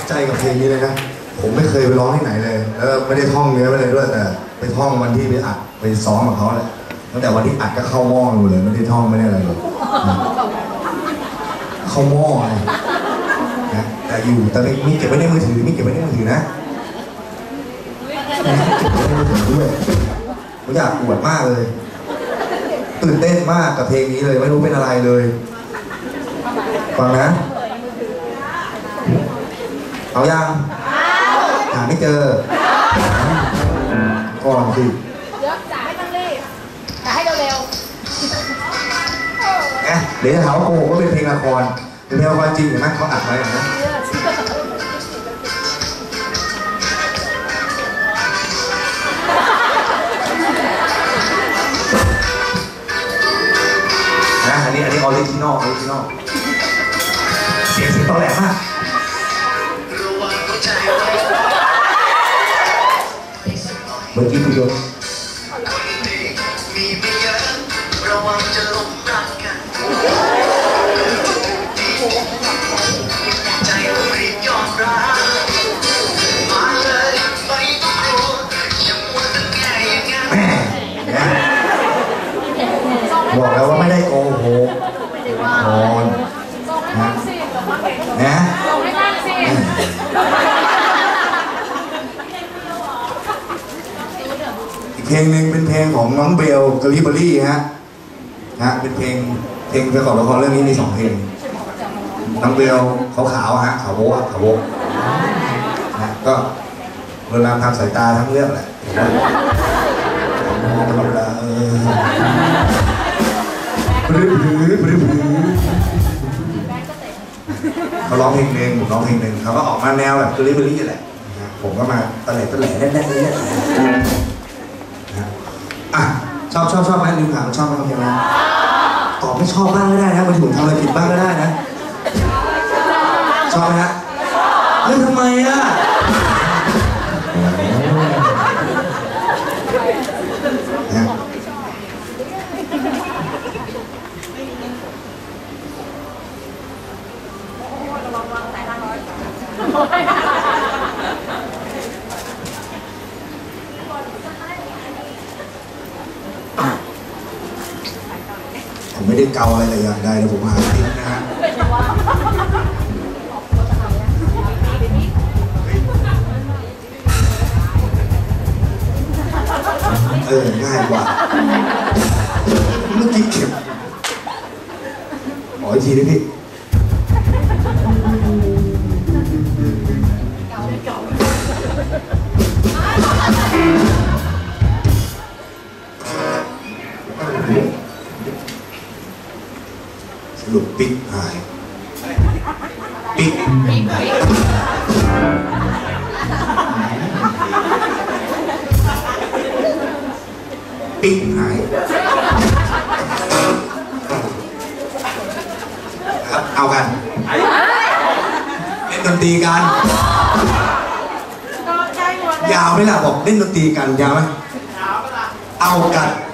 ใจกับเพลงนี้เลยนะผมไม่เคยไปร้องที่ไหนเลยแล้วไม่ได้ท่องเนื้อไปเลยด้วยแต่ไปท่องวันที่ไปอัดไปซ้อมกับเขาเลยตั้งแต่วันที่อัดก็เข้าหม้อเลยไม่ได้ท่องไม่ได้อะไรเลยเข้าหม้อเลยนะแต่อยู่แต่มีเก็บไว้ในมือถือมีเก็บไว้ในมือถือนะด้วยผมอยากอวดมากเลยตื่นเต้นมากกับเพลงนี้เลยไม่รู้เป็นอะไรเลยฟังนะเอายังหาไม่เจอก่อนสิเยอะจ่ายไม่ต้องรีบแต่ให้เร็วๆเดี๋ยวจะถามว่าโกหกว่าเป็นเพลงละครเป็นเพลงละครจริงหรือไม่เขาอัดไว้นะอันนี้ออริจินอลเสียงตอแหลมากเมื่อกี้พูดเยอะบอกแล้วว่าไม่ได้โกหกคนนะอีกเพลงหนึ่งเป็นเพลงของน้องเบลกาลิเบอรี่ฮะเป็นเพลงประกอบละครเรื่องนี้มี2 เพลงน้องเบลขาวๆฮะขาวโบ๊ะนะก็เวลาทำสายตาทั้งเรื่องแหละมองตลอดเวลาเขาร้องเพลงหนึ่งผมร้องเพลงหนึ่งเขาก็ออกมาแนวแบบกาลิเบอรี่แหละผมก็มาตะแหล่แน่ๆเลยชอบไหมลืมถามชอบไหมครับเพลงนี้ตอบไม่ชอบบ้างก็ได้นะมันถูกทำอะไรผิดบ้างก็ได้นะชอบไหมฮะเล่นทำไมอ่ะผมไม่ได้เกาอะไรแต่อย่างใดแต่ผมหาติ๊กนะฮะง่ายกว่าเมื่อกี้เข็มขออีกทีได้พี่สรุปปิ๊กหายปิ๊กปิ๊กหายครับเอากันเล่นดนตรีกันยาวไหมล่ะบอกเล่นดนตรีกันยาวไหมเอากัน